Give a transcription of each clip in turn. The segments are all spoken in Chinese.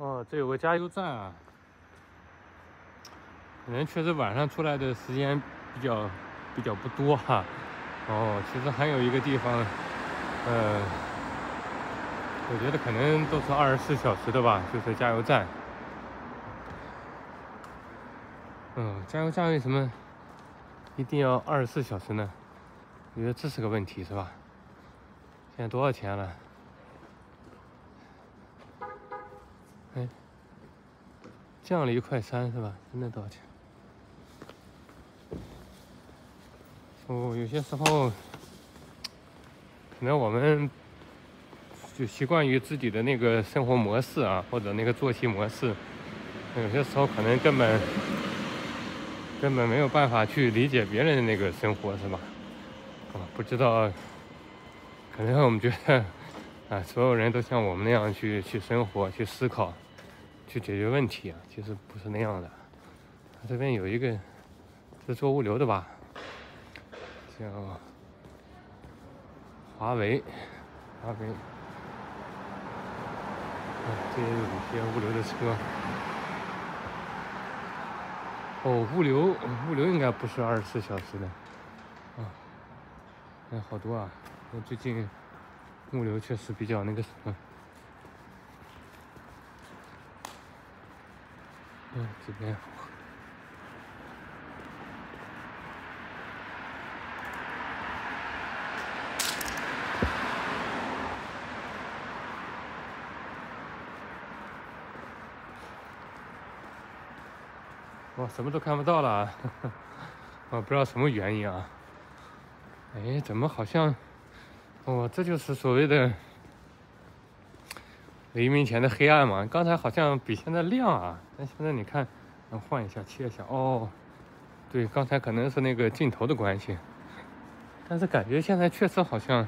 哦，这有个加油站啊，可能确实晚上出来的时间比较不多哈。哦，其实还有一个地方，我觉得可能都是24小时的吧，就是加油站。加油站为什么一定要24小时呢？我觉得这是个问题，是吧？现在多少钱了？哎，降了1.3块是吧？现在多少钱？哦，有些时候可能我们就习惯于自己的那个生活模式啊，或者那个作息模式，有些时候可能根本没有办法去理解别人的那个生活，是吧？不知道，可能我们觉得所有人都像我们那样去生活、去思考、去解决问题啊，其实不是那样的。这边有一个是做物流的吧，叫华为。这也有一些物流的车。哦，物流应该不是24小时的好多啊！我最近物流确实比较那个什么。这边我什么都看不到了，我不知道什么原因啊。哎，怎么好像这就是所谓的黎明前的黑暗嘛？刚才好像比现在亮啊，但现在你看，换一下切一下，对，刚才可能是那个镜头的关系，但是感觉现在确实好像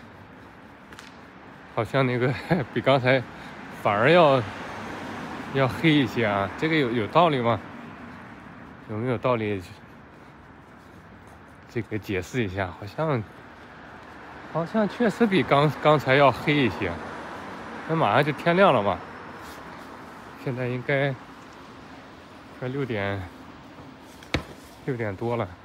那个比刚才反而要黑一些啊，这个有道理吗？有没有道理？这个解释一下，好像确实比刚才要黑一些。那马上就天亮了嘛，现在应该快6点多了，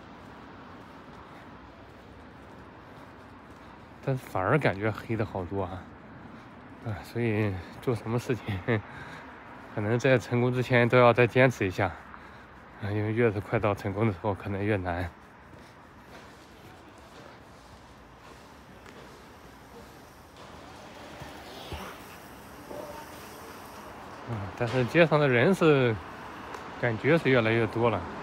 但是反而感觉黑的好多啊！所以做什么事情，可能在成功之前都要再坚持一下因为越是快到成功的时候，可能越难。但是街上的人是感觉是越来越多了。